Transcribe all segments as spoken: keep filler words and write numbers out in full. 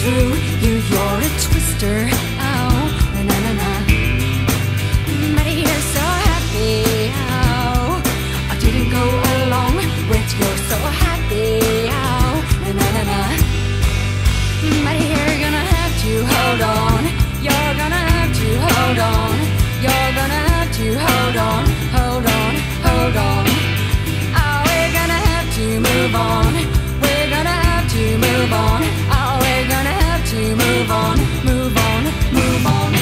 true, you, you're a twister. Oh, na na na na. But you're so happy. Oh, I didn't go along with your so happy. Oh, na na na na. But you're gonna have to hold on. You're gonna have to hold on. You're gonna have to hold on, hold on, hold on. Oh, we're gonna have to move on. We're gonna have to move on. Oh, we're gonna have to move on, move on, move on.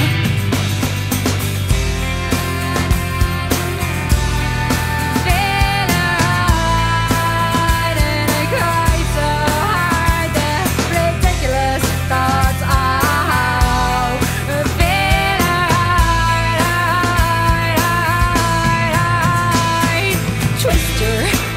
Feel alright and I cry so hard. The ridiculous thoughts are feel alright, alright, alright. Twister.